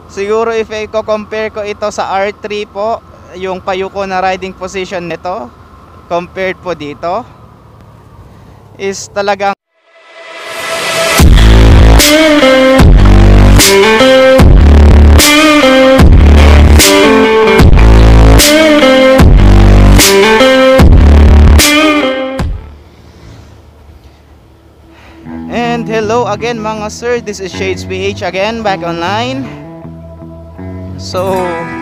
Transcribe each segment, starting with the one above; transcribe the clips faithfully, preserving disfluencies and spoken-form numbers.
Siguro if i-compare ko ito sa R three po, yung payuko na riding position nito compared po dito is talagang and hello again mga sir, this is Shades P H again, back online. So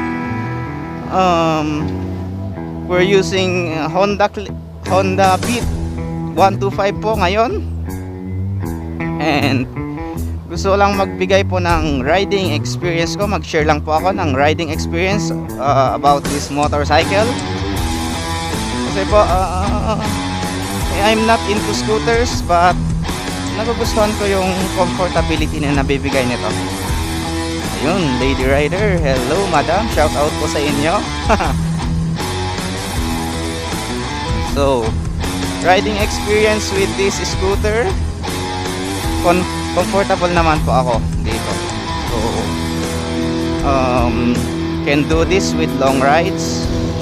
um we're using Honda Honda Beat one twenty-five po ngayon, and gusto lang magbigay po ng riding experience ko, mag-share lang po ako ng riding experience uh, about this motorcycle. Kasi po uh, I'm not into scooters, but nagugustuhan ko yung comfortability na nabibigay nito. Ayun, lady rider, hello madam, shout out po sa inyo. So, riding experience with this scooter, con comfortable naman po ako dito. So, um, can do this with long rides.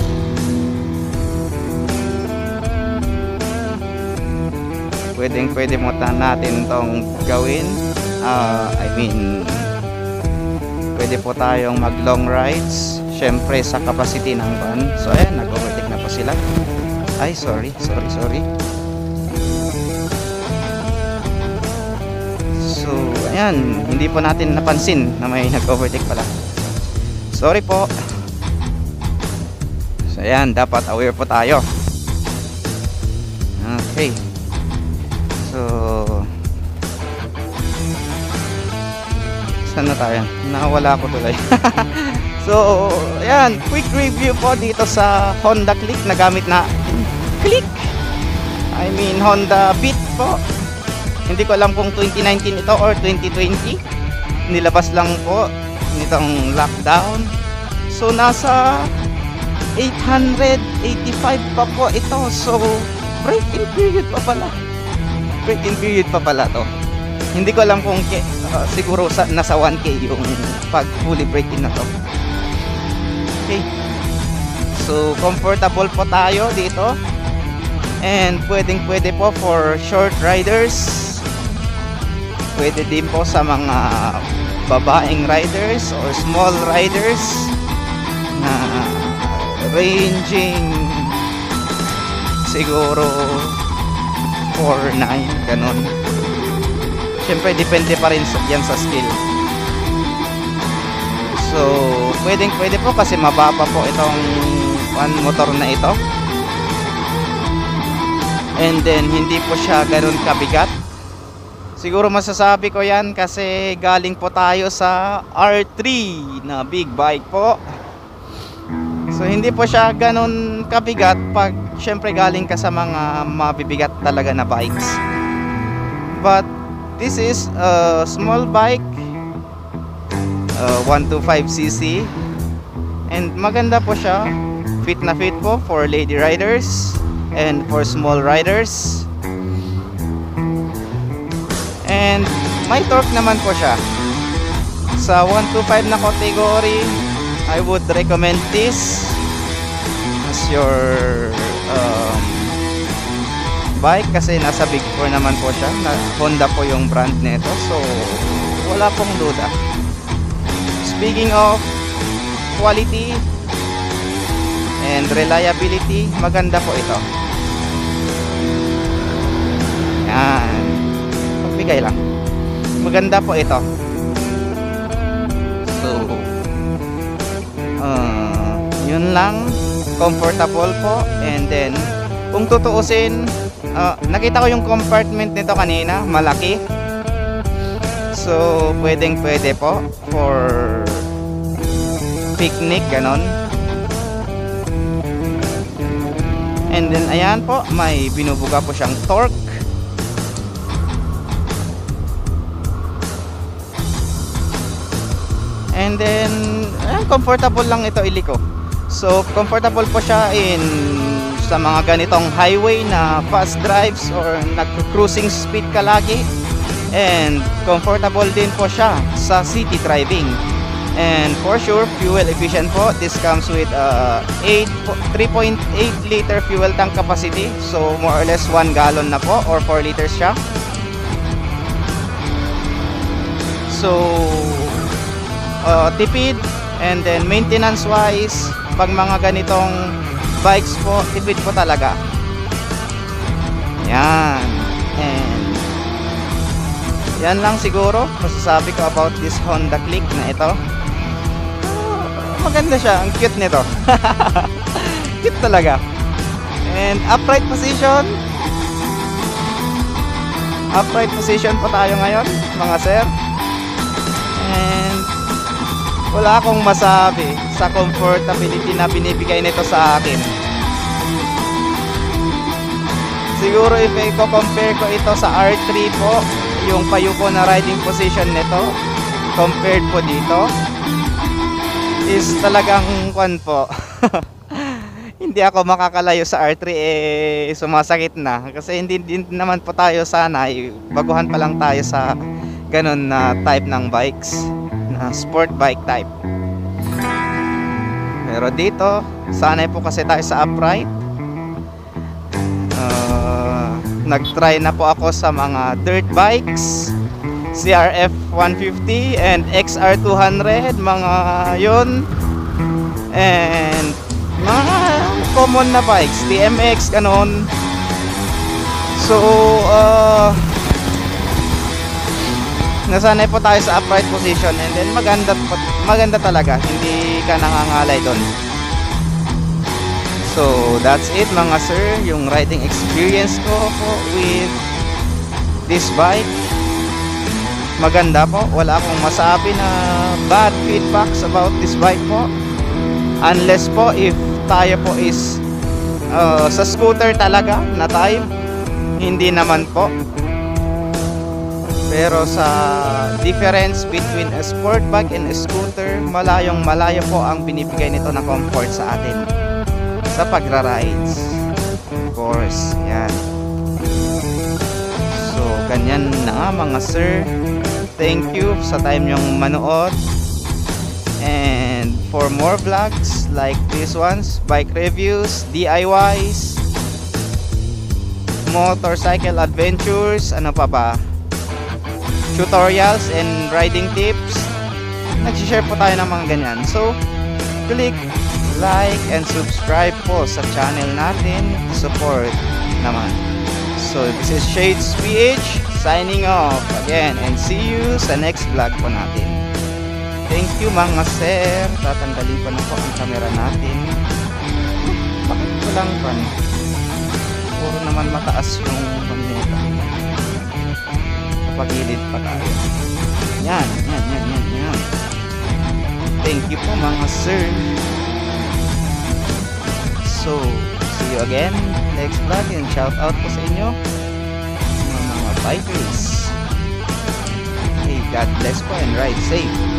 Pwedeng pwede mo natin tong gawin. Uh, I mean, pwede po tayong mag long rides, syempre sa capacity ng van. So ayan, nag-overtake na po sila. Ay, sorry, sorry, sorry. So ayan, hindi po natin napansin na may nag-overtake pala. Sorry po. So ayan, dapat aware po tayo. Okay. So saan na tayo? Nawala ko tuloy. So ayan, quick review po dito sa Honda Click na gamit na Click, I mean Honda Beat po. Hindi ko alam kung twenty nineteen ito or twenty twenty. Nilabas lang po nitong lockdown. So nasa eight eighty-five pa po ito. So break-in period pa pala. Break-in period pa pala to. Hindi ko alam kung uh, siguro sa, nasa one K yung pag fully break-in na to. Okay. So comfortable po tayo dito. And pwedeng pwede po for short riders. Pwede din po sa mga babaeng riders or small riders na ranging siguro four nine ganun. Siyempre depende pa rin sa, yan sa skill. So pwedeng pwede po kasi mababa po itong one motor na ito. And then hindi po siya ganun kabigat. Siguro masasabi ko yan kasi galing po tayo sa R three na big bike po. So hindi po siya ganun kabigat pag syempre galing ka sa mga mabibigat talaga na bikes. But this is a small bike, uh, one twenty-five c c, and maganda po siya. Fit na fit po for lady riders and for small riders. And may torque naman po siya. Sa one twenty-five na category, I would recommend this as your um, bike kasi nasa Big Four naman po siya. Na Honda po yung brand nito, so wala pong duda. Speaking of quality and reliability, maganda po ito. Yan, pagbigay lang, maganda po ito. So uh, yun lang, comfortable po. And then kung tutuusin, uh, nakita ko yung compartment nito kanina, malaki. So pwedeng pwede po for picnic, ganon. And then ayan po, may binubuga po siyang torque. And then ayan, comfortable lang ito iliko. So comfortable po siya in sa mga ganitong highway na fast drives or nag-cruising speed ka lagi. And comfortable din po siya sa city driving. And for sure, fuel efficient po. This comes with uh, three point eight liter fuel tank capacity. So more or less one gallon na po or four liters siya. So uh, tipid. And then maintenance wise, pag mga ganitong bikes po, tipid po talaga. Yan. And yan lang siguro masasabi ko about this Honda Click na ito. Maganda siya, ang cute nito. Cute talaga. And upright position. Upright position po tayo ngayon, mga sir. And wala akong masabi sa comfortability na binibigay nito sa akin. Siguro if i-compare ko ito sa R three po, yung payuko na riding position nito compared po dito is talagang kwan po. Hindi ako makakalayo sa R three, eh sumasakit na kasi hindi din naman po tayo sanay, baguhan pa lang tayo sa ganun na type ng bikes, na sport bike type. Pero dito sanay po kasi tayo sa upright. uh, nag-try na po ako sa mga dirt bikes, C R F one fifty and X R two hundred, mga yun, and mga common na bikes, T M X, ganon. So uh, nasanay po tayo sa upright position, and then maganda, maganda talaga, hindi ka nangangalay doon. So that's it mga sir, yung riding experience ko po with this bike. Maganda po, wala akong masabi na bad feedbacks about this bike po, unless po if tayo po is uh, sa scooter talaga na type, hindi naman po. Pero sa difference between a sport bike and a scooter, malayong malayo po ang binibigay nito na comfort sa atin sa pagra-rides, of course. Yan. So ganyan na nga mga sir. Thank you sa time nyong manood. And for more vlogs like these ones, bike reviews, D I Ys, motorcycle adventures, ano pa ba, tutorials and riding tips, nagsishare po tayo ng mga ganyan. So click like and subscribe po sa channel natin, support naman. So this is Shades P H signing off again, and see you sa next vlog po natin. Thank you mga sir. Tatanggalin ko na po ang camera natin. Bakit ko lang pa? Puro naman mataas yung pamilita. Kapagilid pa tayo. Yan, yan, yan, yan, yan. Thank you po mga sir. So, see you again next vlog, and shout out po sa inyo mga bikers. Hey, God bless po and ride safe.